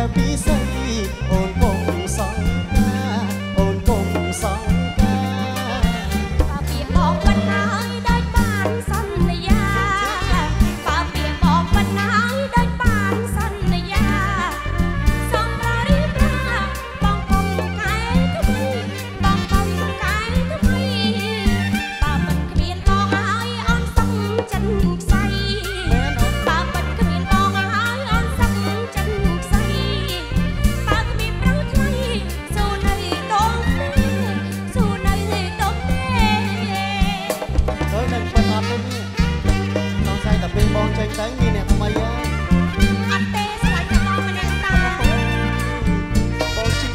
ពីសីអូនកុំសង្កាអូនកុំសង្កាបើពីបងមិនហើយដូចបានសន្យាបើពីបងមិនហើយដូចបានសន្យាសំរារីប្រាបងកុំកែថ្មីបងកុំកែថ្មីបើមិនគ្មានបងហើយអូនសឹងចិនខ្សៃបើមិនគ្មានបងហើយអូនសឹងចិនខ្សៃបើគ្មានប្រៅថ្លៃសូនៅដងសូនៅដងទៅនឹងពិតអត់ទេសង្ស័យតែពេលបងចេញទៅមានអ្នកថ្មីហ៎អត់ទេស្លាញ់តែបងម្នាក់តាបងជិះ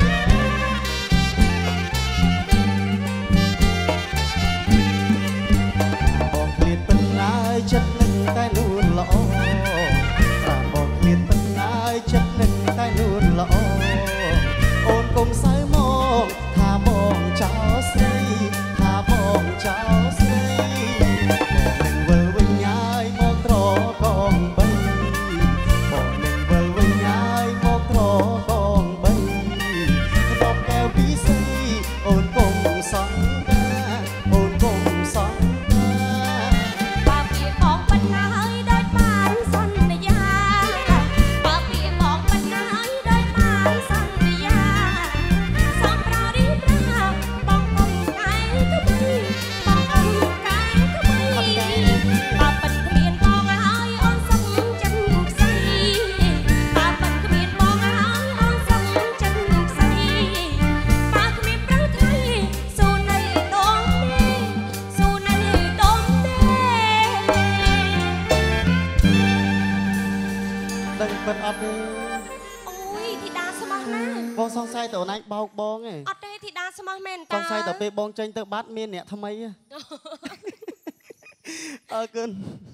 បងឃ្លាតប៉ុណ្ណាចិត្តនឹងតែនួនល្អប្រាបងឃ្លាតប៉ុណ្ណាចិត្តនឹងតែនួនល្អអូនកុំសៅមកថាបងចោលស្រីថាបងចោលស្រីបងនឹងវិលវិញហើយមកត្រកងបីបងនឹងវិលវិញហើយមកត្រកងបីដបកែវពីសីអូនកុំសង្កាអូនកុំសង្កាបើពីបងមិនហើយដូចបានសន្យាបើពីបងមិនហើយដូចបានសន្យាសំប្រារីប្រាបងកុំកែថ្មីបងកុំកែថ្មីបើមិនគ្មានបងហើយអូនសឹងចិនខ្សៃបើមិនគ្មានបងហើយអូនសឹងចិនខ្សៃបើគ្មានប្រៅថ្លៃសូនៅដងសូនៅដងដឹងពិតអត់ទេអូយធីតាស្មោះណាស់បងសង្ស័យតើអូនឯងបោកបងឯងអត់ទេធីតាស្មោះមែនតាសង្ស័យតែពេលបងចេញទៅបាត់មានអ្នកថ្មីអើគុណ